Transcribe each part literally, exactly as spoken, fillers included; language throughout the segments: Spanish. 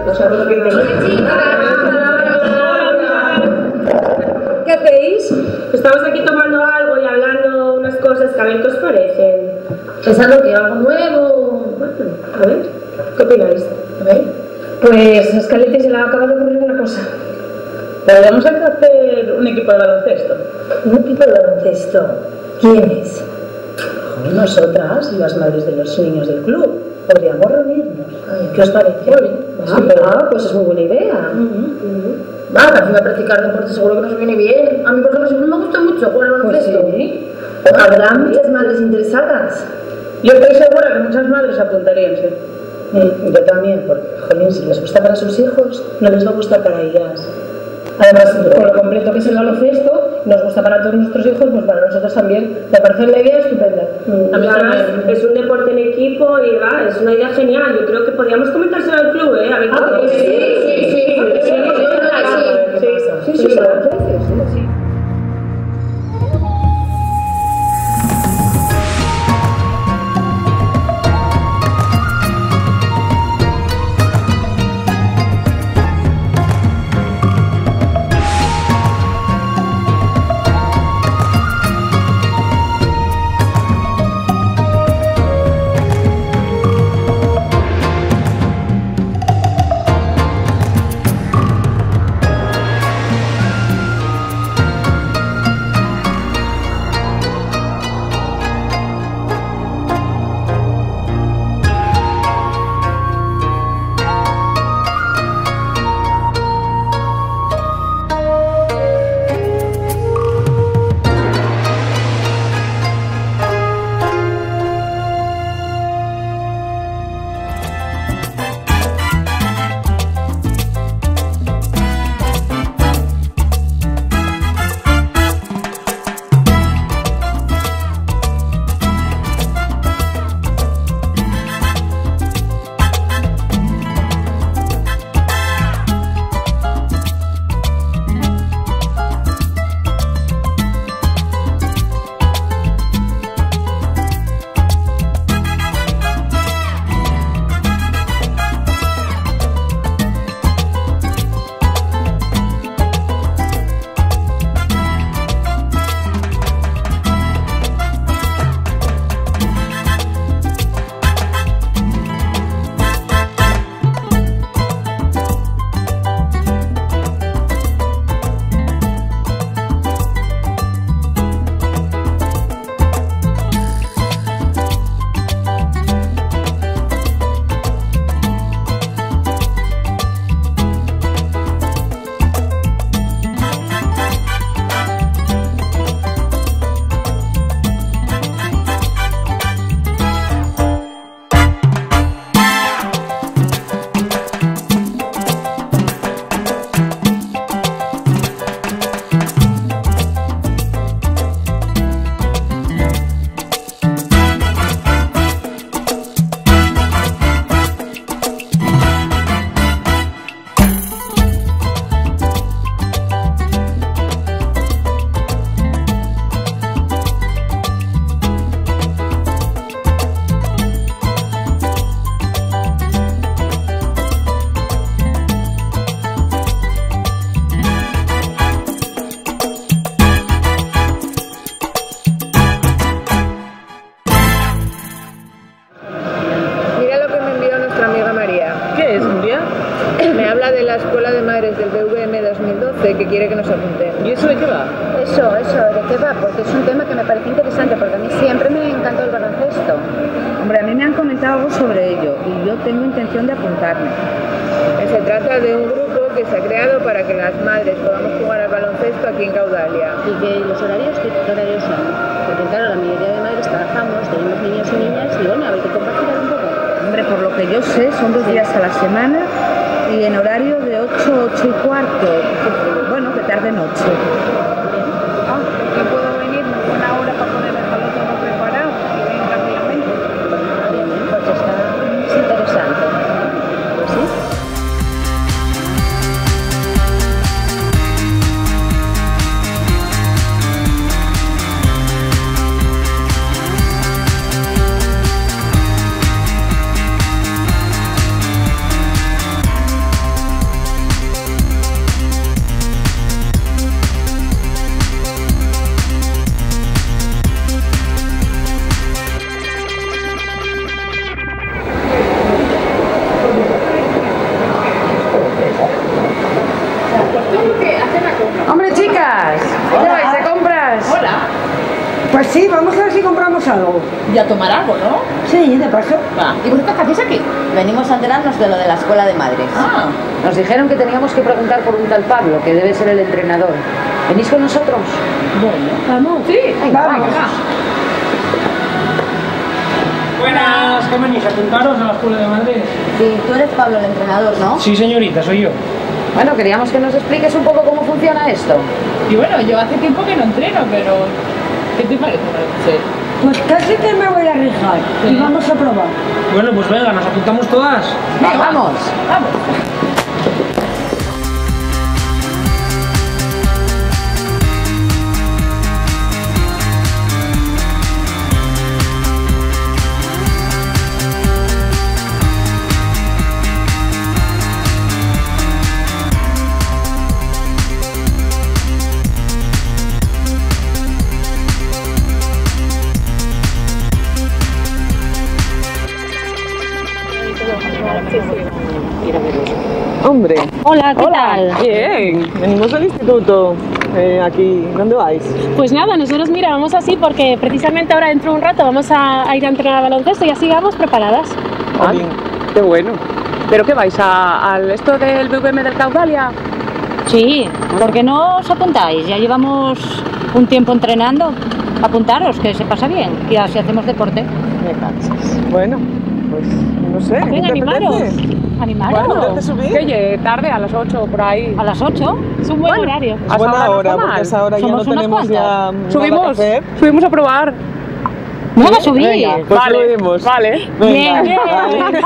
No sabes lo que te ¿Qué hacéis? Estamos aquí tomando algo y hablando unas cosas que a ver qué os parecen. Pensando que algo nuevo... Bueno, a ver, ¿qué opináis? A ver. Pues a Escalete se le acaba de ocurrir una cosa. Podríamos hacer un equipo de baloncesto. ¿Un equipo de baloncesto? ¿Quiénes? Joder, nosotras y las madres de los niños del club. Podríamos reunirnos. Ay, ¿Qué os parece? Ah, ah, pues es muy buena idea. Uh -huh, uh -huh. Va, para encima practicar deporte seguro que nos viene bien. A mí, por ejemplo, siempre me gusta mucho jugar al baloncesto. Pues sí. Habrá muchas madres interesadas. Yo estoy segura que muchas madres apuntarían, sí. Mm, yo también, porque, jolín, si les gusta para sus hijos, no les va a gustar para ellas. Además, con lo completo que es el baloncesto, nos gusta para todos nuestros hijos, pues para nosotros también. Me parece la idea estupenda. Mm, a mí además es un deporte en equipo y va, es una idea genial. Yo creo que podríamos comentárselo al club, ¿eh? A ver qué ah, sí, sí, sí, sí, sí, sí, sí, sí, sí. Que quiere que nos apunten. ¿Y eso de qué va? Eso, eso, ¿de qué va? Porque es un tema que me parece interesante, porque a mí siempre me encantó el baloncesto. Hombre, a mí me han comentado algo sobre ello y yo tengo intención de apuntarme. Se trata de un grupo que se ha creado para que las madres podamos jugar al baloncesto aquí en Caudalia. ¿Y que los horarios qué horarios son? Porque claro, la mayoría de madres trabajamos, tenemos niños y niñas y bueno, a ver, ¿te compartir un poco? Hombre, por lo que yo sé, son dos días a la semana y en horario de ocho, ocho y cuarto, bueno, de tarde-noche. Ah, yo puedo venir una hora para poder dejarlo todo preparado y ven rápidamente. Bien, pues está es interesante. Pues sí. algo. Y a tomar algo, ¿no? Sí, de paso. Va. ¿Y vosotros qué hacéis aquí? Venimos a enterarnos de lo de la escuela de madres. Ah. Nos dijeron que teníamos que preguntar por un tal Pablo, que debe ser el entrenador. ¿Venís con nosotros? Bueno, vamos. Sí, Venga, Vamos. venga. Buenas, ¿qué venís? ¿A apuntaros a la escuela de Madrid? Sí, tú eres Pablo, el entrenador, ¿no? Sí, señorita, soy yo. Bueno, queríamos que nos expliques un poco cómo funciona esto. Y bueno, yo hace tiempo que no entreno, pero ¿qué te parece, María? Pues casi que me voy a arriesgar y vamos a probar. Bueno, pues venga, nos apuntamos todas. Venga, vamos. Vamos. Hombre. Hola, ¿qué Hola. tal? Bien, venimos del instituto. Eh, aquí, ¿dónde vais? Pues nada, nosotros mira, vamos así porque precisamente ahora dentro de un rato vamos a, a ir a entrenar a baloncesto y así vamos preparadas. Ah, qué bueno. ¿Pero qué vais? ¿A, al esto del B V M del Caudalia? Sí, ¿por qué no os apuntáis? Ya llevamos un tiempo entrenando. Apuntaros, que se pasa bien y así hacemos deporte. Me cansas. Bueno, pues no sé. ¿qué Venga, te animaros. apetece? Animaros. Bueno, ¿te subir? Que llegue tarde, a las ocho por ahí. ¿A las ocho? Es un buen Bueno, horario. Es Hasta buena ahora no hora, está porque mal. a esa hora ya no Somos unas tenemos ya cuantas. nada que Subimos, hacer. subimos a probar. Venga, subir. Venga, pues Vale, subimos. vale. Venga, Bien, bien. vale.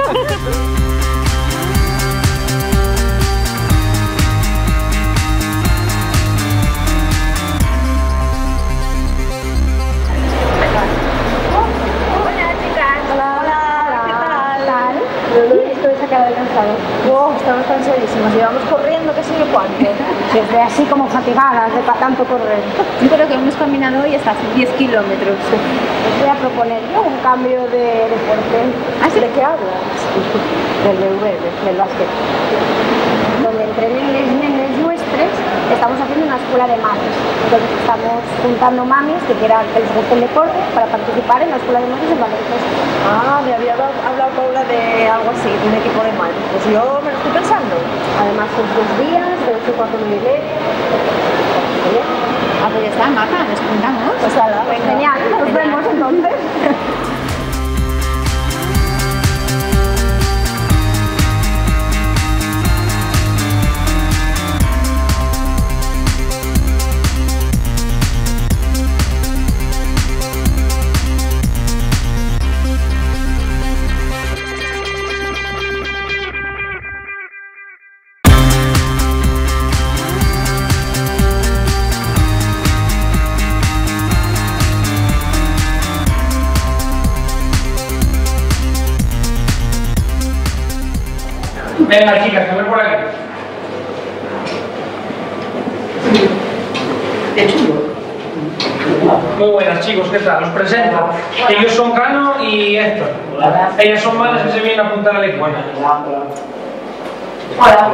Estoy sacada de cansado. Wow, estamos cansadísimos. Llevamos corriendo, qué sé yo cuánto. Desde así como fatigadas de pa- tanto correr. Yo creo que hemos caminado hoy hasta diez kilómetros. Les voy a proponer yo un cambio de deporte. ¿Ah, sí? ¿De qué hablas? Del B V M, del básquet. Donde entrenen les nenes nuestros, estamos haciendo una escuela de madres. Entonces estamos juntando mamis que quieran que les guste el deporte para participar en la escuela de madres del baloncesto. Ah, me había dado- hablado Paula de algo así, de un equipo de madres. Pues yo me lo estoy pensando. Además son dos días, de ocho a cuatro y media. Ah, pues ya está, Maca, nos juntamos. Pues ala, genial, nos vemos entonces. Venga, chicas, a ver por aquí. Qué chulo. Muy buenas, chicos, ¿qué tal? Os presento. Ellos son Cano y Héctor. Ellas son madres que se vienen a apuntar al equipo. Hola.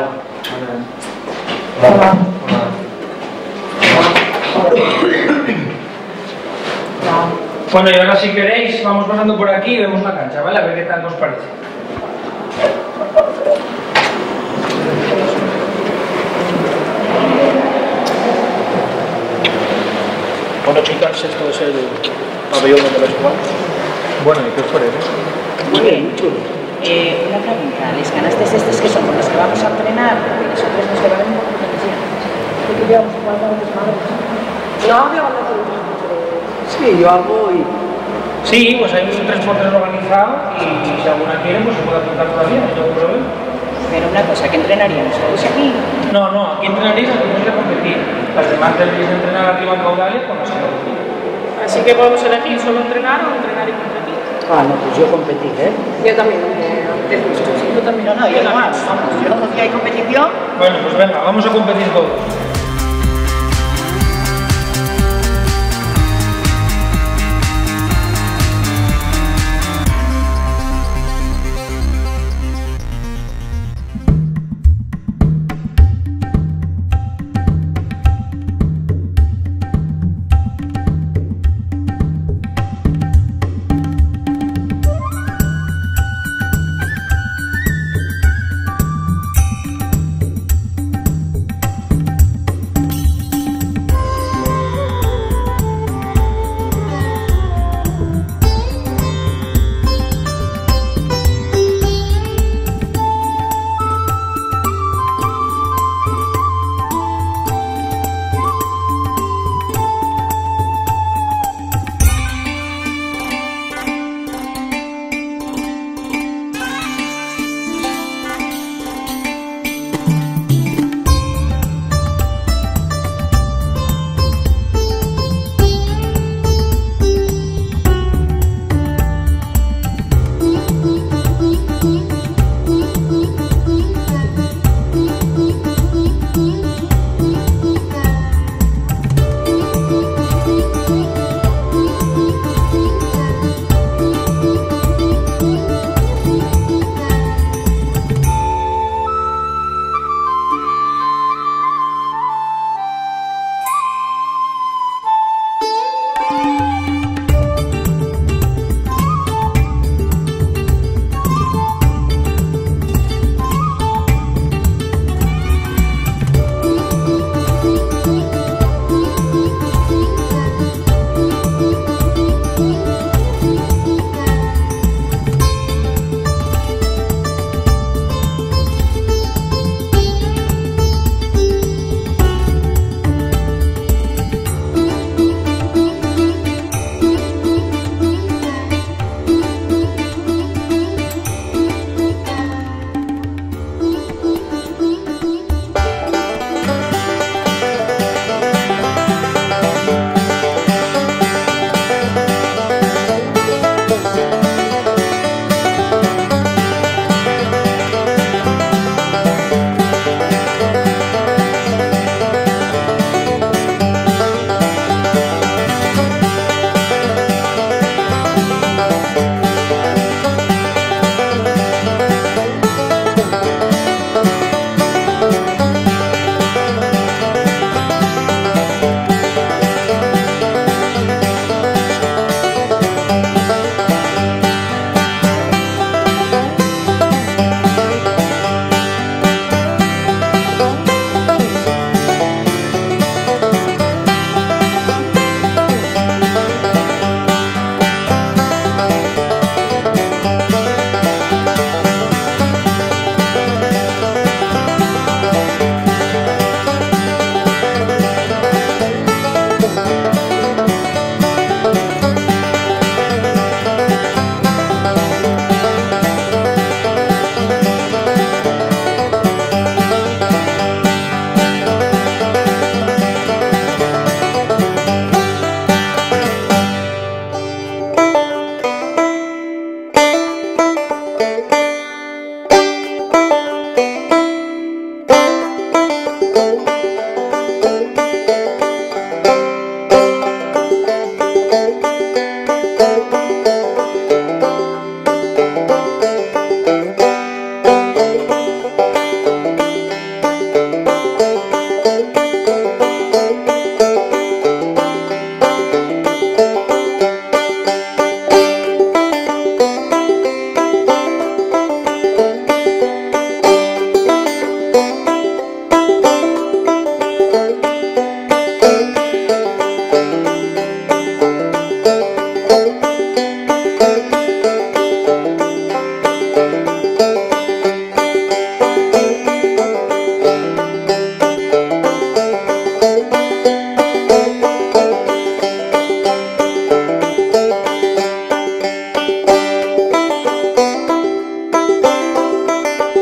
Bueno, y ahora si queréis, vamos pasando por aquí y vemos la cancha, ¿vale? A ver qué tal nos parece. Bueno, chicas, esto es el pabellón donde vais a jugar. Bueno, ¿y qué os parece? Muy bien, muy chulo. Eh, una pregunta, ¿les canastes estos que son con los que vamos a entrenar? Porque nosotros nos llevarán un poco de ¿Qué queríamos jugar con los madres? No había hablado con los madres. Sí, yo hago y... Sí, pues hay un transporte organizado y si alguna quiere, pues se puede apuntar todavía, no hay ningún problema. Pero una cosa, ¿qué entrenaríamos? ¿Todos aquí? No, no, aquí entrenaréis antes de competir. Las demás deberéis entrenar arriba en Caudalia con las que competir. Así que podemos elegir solo entrenar o entrenar y competir. Ah, no, pues yo competir, ¿eh? Yo también, eh, te gusto, sí, tú también. No, no, yo no más. Vamos, yo si hay competición. Bueno, pues venga, vamos a competir todos.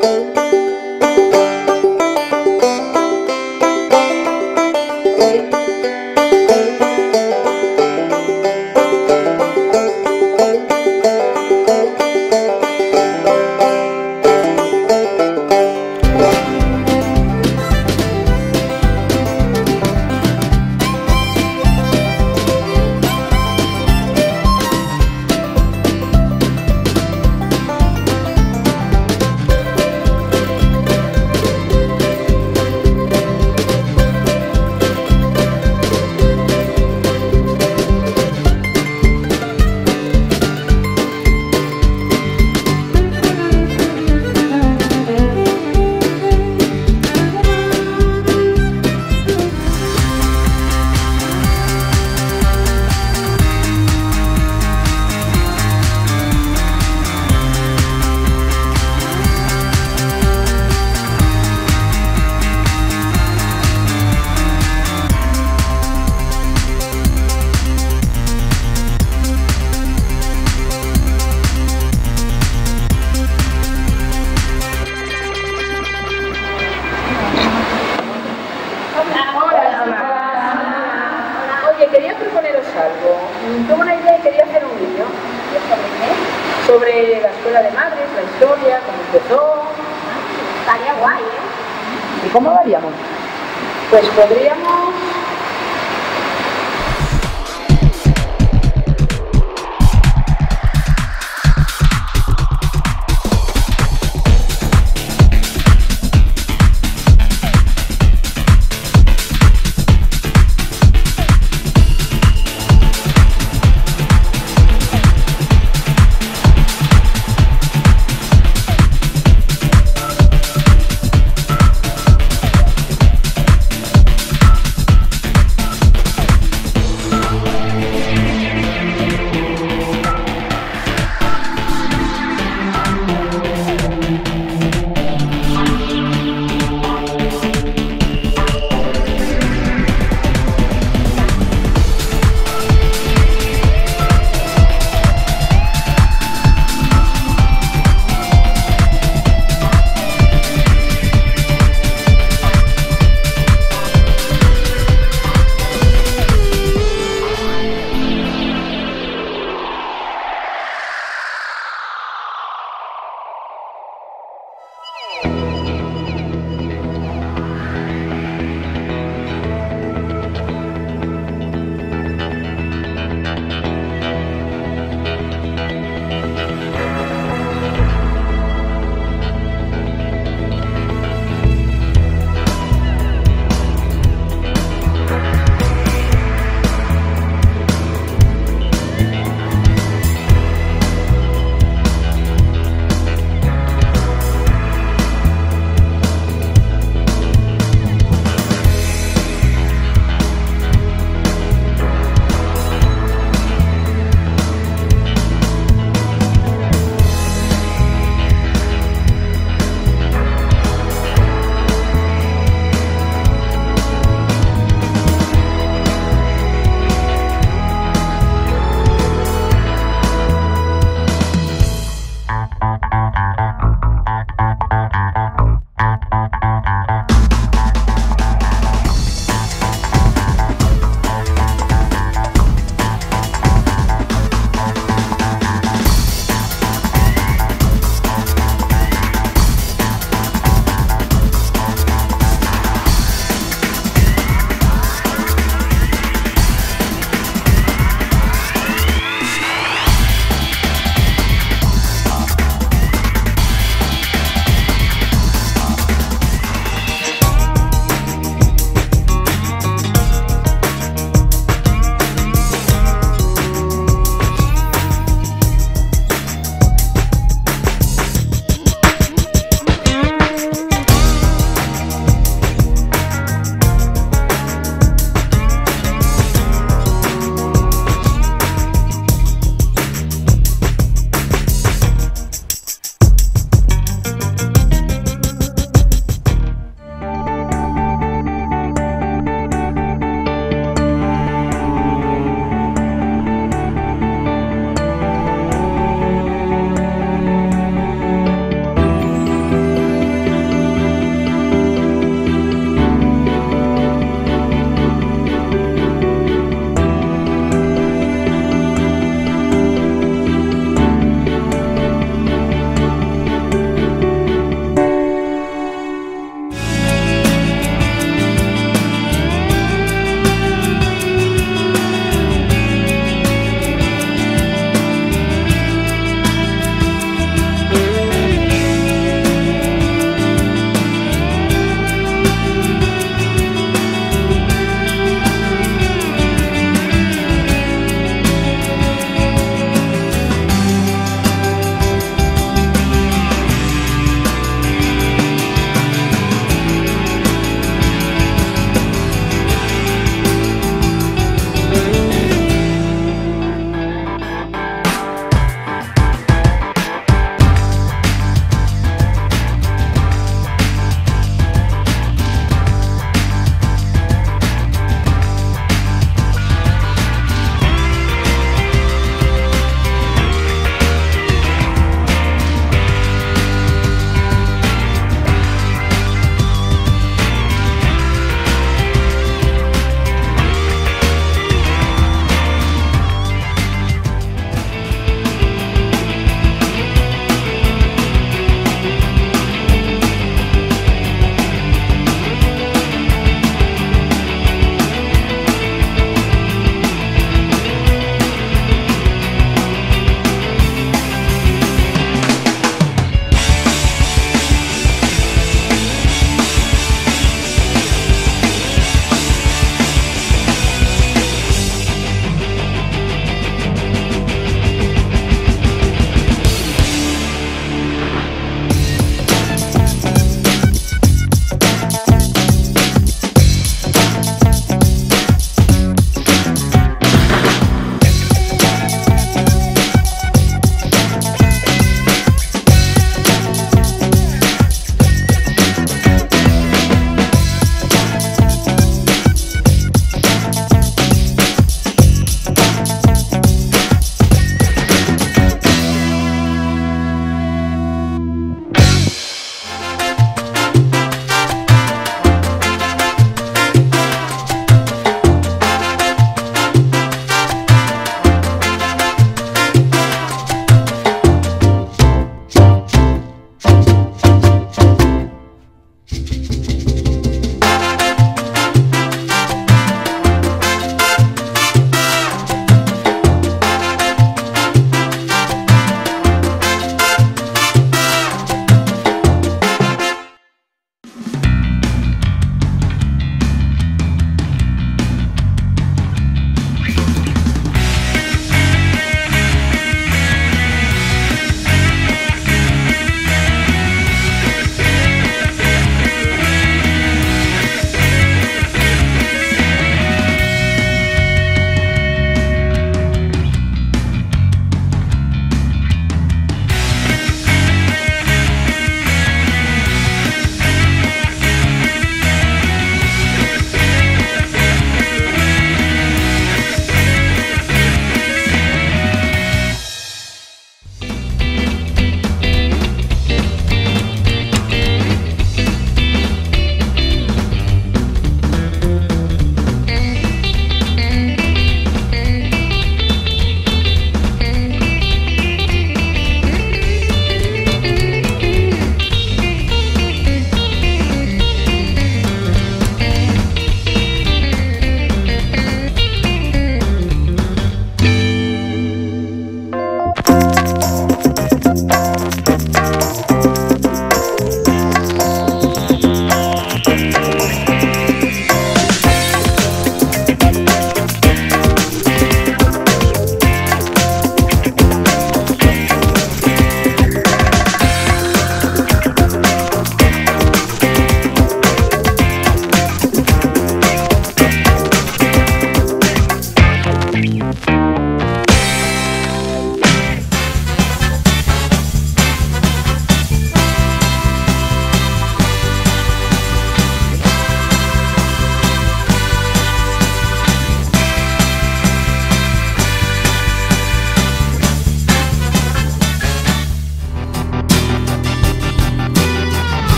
Quería proponeros algo. Tuve una idea y quería hacer un vídeo sobre la escuela de madres, la historia, cómo empezó. Estaría guay, ¿eh? ¿Y cómo lo haríamos? Pues podríamos